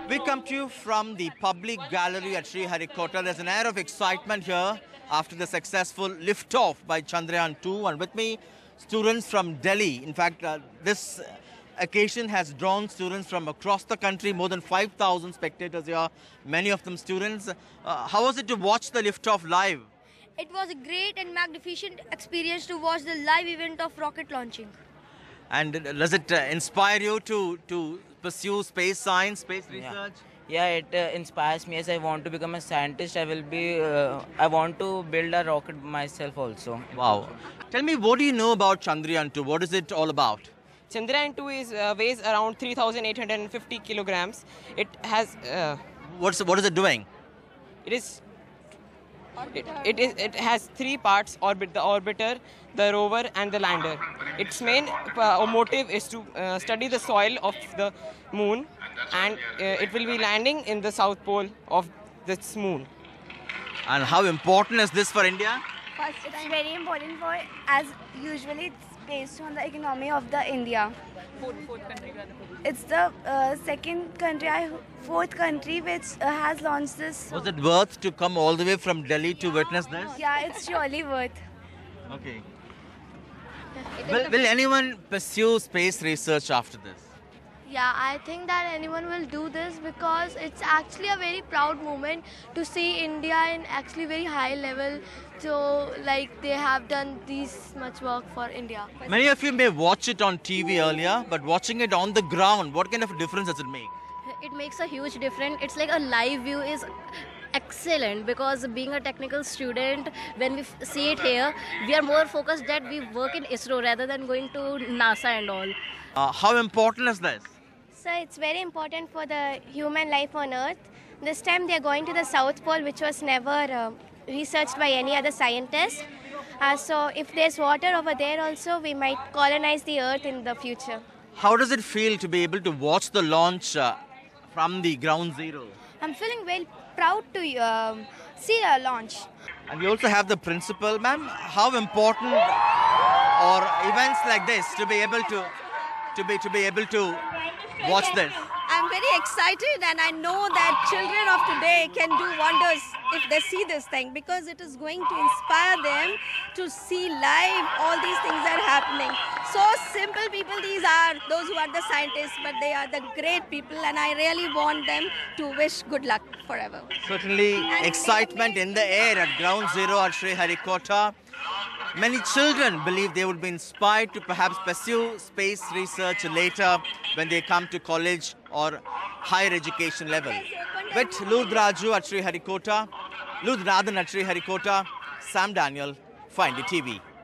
We come to you from the public gallery at Sriharikota. There's an air of excitement here after the successful liftoff by Chandrayaan 2. And with me, students from Delhi. In fact, this occasion has drawn students from across the country, more than 5,000 spectators here, many of them students. How was it to watch the liftoff live? It was a great and magnificent experience to watch the live event of rocket launching. And does it inspire you to pursue space science, space research? Yeah, it inspires me as I want to become a scientist. I want to build a rocket myself also. Wow. Tell me, what do you know about Chandrayaan 2? What is it all about? Chandrayaan 2 weighs around 3,850 kilograms. It has. What is it doing? It has three parts: the orbiter, the rover, and the lander. Its main motive is to study the soil of the moon, and it will be landing in the south pole of this moon. And how important is this for India? First, it's very important for, as usually it's based on the economy of the India. Fourth country. It's the fourth country which has launched this. Was it worth to come all the way from Delhi to witness this? Yeah, it's surely worth. Okay. Will anyone pursue space research after this? Yeah, I think that anyone will do this because it's actually a very proud moment to see India in actually very high level. So, like, they have done this much work for India. Many of you may watch it on TV earlier, but watching it on the ground, what kind of a difference does it make? It makes a huge difference. It's like a live view is excellent because being a technical student, when we see it here, we are more focused that we work in ISRO rather than going to NASA and all. How important is this? So it's very important for the human life on Earth. This time they are going to the South Pole, which was never researched by any other scientist. So if there's water over there also, we might colonize the Earth in the future. How does it feel to be able to watch the launch from the ground zero? I'm feeling very proud to see the launch. And we also have the principal. Ma'am, how important are events like this to be able to watch this? I'm very excited, and I know that children of today can do wonders if they see this thing, because it is going to inspire them to see live all these things that are happening. So simple people these are, those who are the scientists, but they are the great people, and I really want them to wish good luck forever. Certainly excitement in the air at ground zero at Sriharikota. Many children believe they would be inspired to perhaps pursue space research later when they come to college or higher education level. With Ludradhan at Sriharikota, Sam Daniel, for NDTV.